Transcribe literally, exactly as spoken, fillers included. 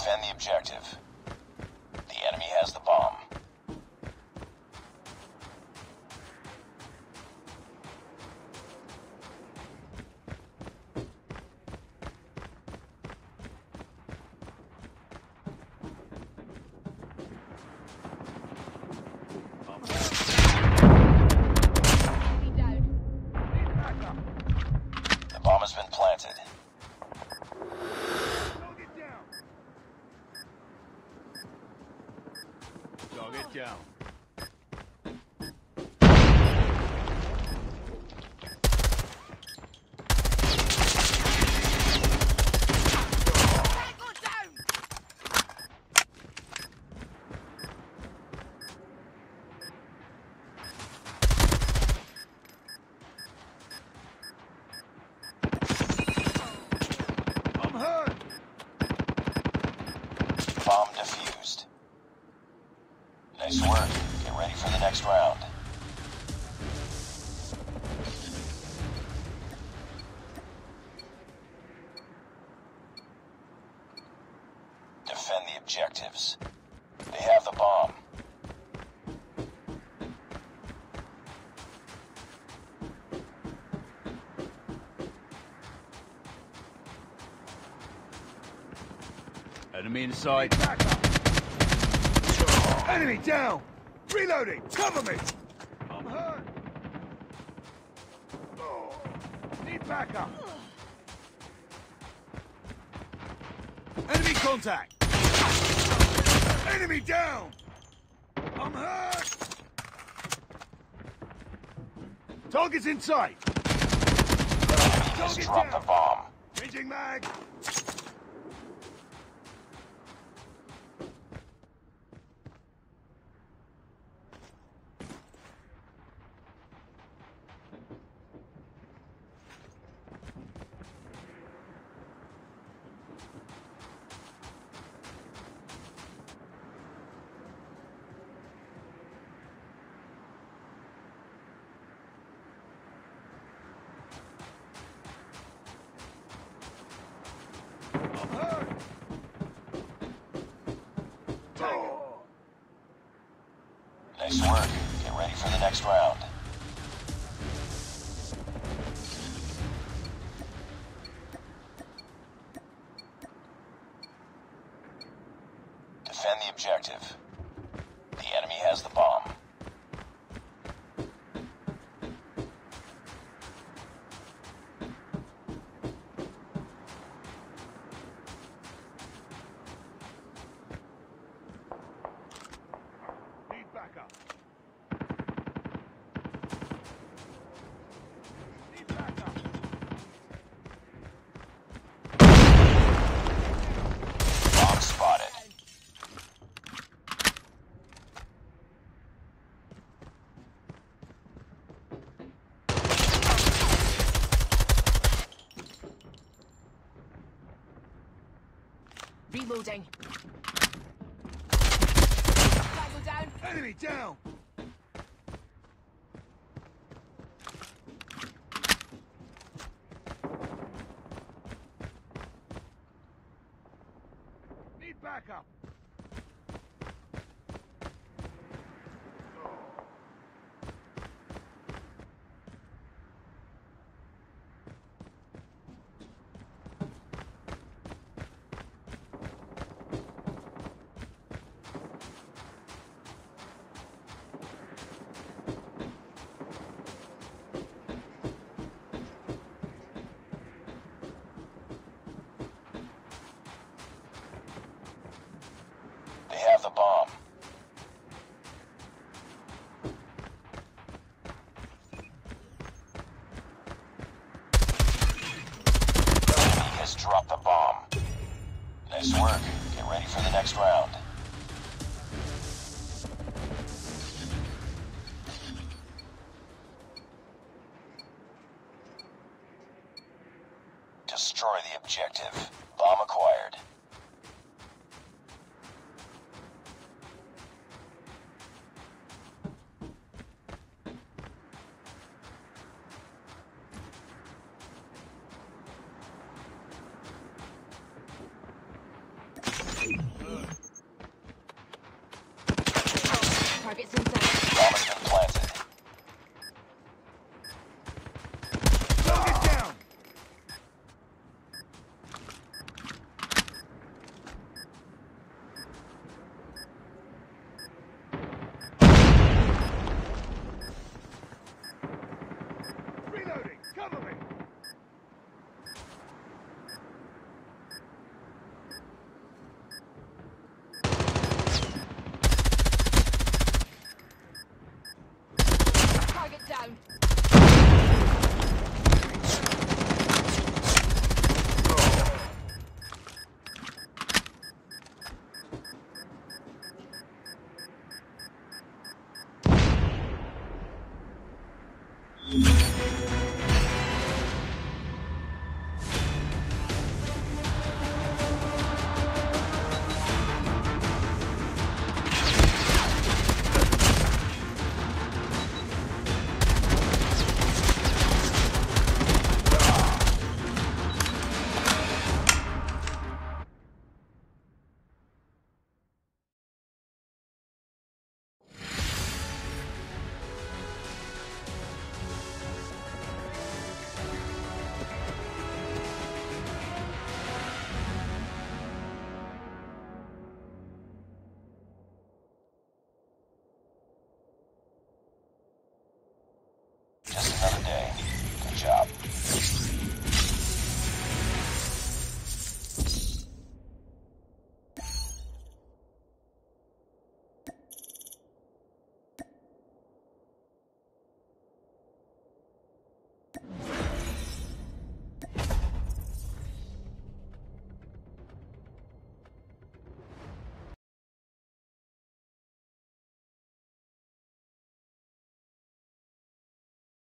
Defend the objective. The enemy has the bomb. The bomb has been planted. Target down. Bomb defused. Nice work. Get ready for the next round. Defend the objectives. They have the bomb. Enemy inside. Enemy down! Reloading! Cover me! I'm hurt! Oh, need backup! Enemy contact! Enemy down! I'm hurt! Target's in sight! Enemy has Target dropped down. the bomb. Changing mag! I'm hurt! Oh. Nice work. Get ready for the next round. Defend the objective. The enemy has the bomb. Need backup! Need backup! Bomb spotted. Reloading. Tango down. Enemy down! Need backup! They have the bomb. The enemy has dropped the bomb. Nice work. Get ready for the next round. Destroy the objective. Bomb acquired. Targets in sight. Bomb has been planted. Target down! Reloading! Cover me! Target down. Just another day. Good job.